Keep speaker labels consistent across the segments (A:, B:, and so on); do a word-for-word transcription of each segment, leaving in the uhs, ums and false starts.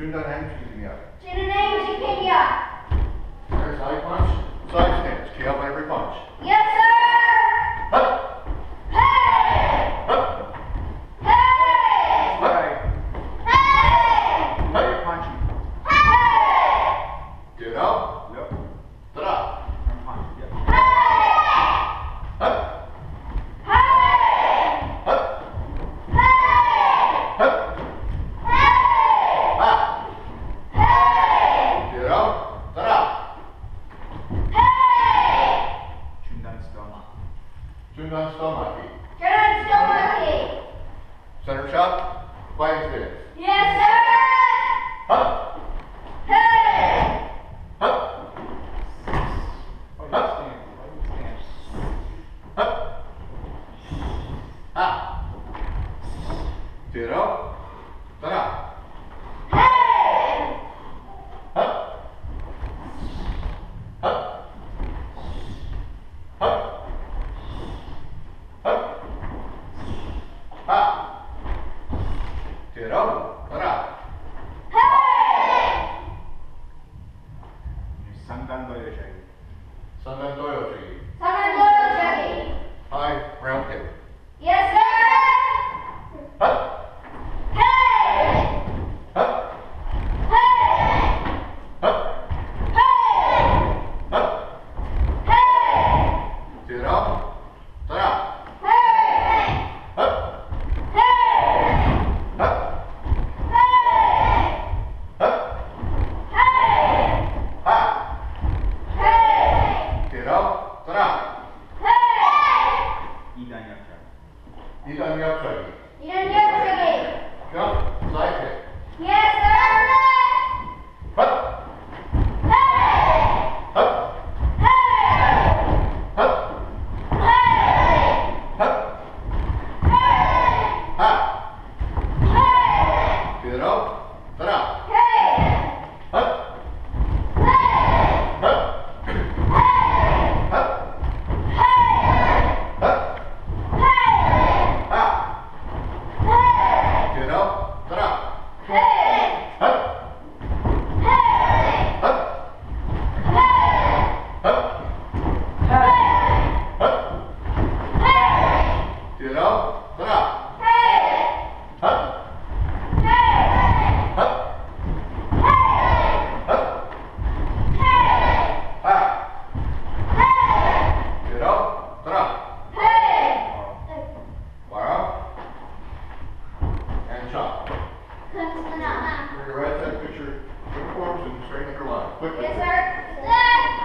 A: 중단 행움직임이야.
B: 주는 행움직임이야.
A: There's side punch, side stance. Key up every punch.
B: Yes, sir.
A: Up,
B: Hey!
A: up,
B: Hey!
A: up,
B: Hey!
A: up. Punching.
B: Hey!
A: Get up.
C: Yep.
A: Drop.
C: I'm punching. Yep.
B: Hey!
A: Up,
B: Hey!
A: up,
B: Hey!
A: up,
B: Hey!
A: up.
B: Hey!
A: Get up. Drop.
B: Hey!
C: 중단 스톱.
A: 중단 스톱하기.
B: 주는 스톱하기.
A: Center shot. Flying stance.
B: Yes, sir.
A: Up,
B: Hey!
A: up,
C: Oh,
A: Up.
C: stance. Oh, stance.
A: up, up. Get up. Drop.
B: Hey!
A: Up, up, up, up, up. Get up. Drop.
B: Hey!
C: 상단 돌려줘야지.
A: Sundan doyle jiggy.
B: 사람 보여주기.
A: High round kick.
B: Yes, sir.
A: Up,
B: Hey!
A: up,
B: Hey!
A: up,
B: Hey!
A: up.
B: Hey!
A: Get up. Drop.
B: Hey!
A: Up,
B: Hey!
A: up,
B: Hey!
A: up,
B: Hey!
A: up.
B: Hey!
A: Get up. Drop.
B: Hey!
C: 이단 역전.
A: 이단 옆차기.
B: 이런 역적이.
A: Jump. Side kick.
B: Yes, sir.
A: Up,
B: Hey!
A: up,
B: Hey!
A: up,
B: Hey!
A: up,
B: Hey!
A: up.
B: Hey!
A: Get up. Drop.
B: Hey!
A: Up,
B: Hey!
A: up,
B: Hey!
A: up,
B: Hey!
A: up,
B: Hey!
A: up.
B: Hey!
A: Get up. Drop.
B: Hey!
A: Up,
B: Hey!
A: up,
B: Hey!
A: up,
B: Hey!
A: up.
B: Hey!
A: Get up. Drop.
B: Hey!
A: Up,
B: Hey!
A: up,
B: Hey!
A: up,
B: Hey!
A: up.
B: Hey!
A: Get up. Drop.
B: Hey!
A: Wow. And chop.
B: Yes,
A: Bring your right side picture uniforms and straighten your line. Quickly.
B: sir. Sir.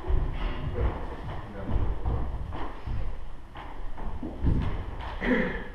A: Yeah.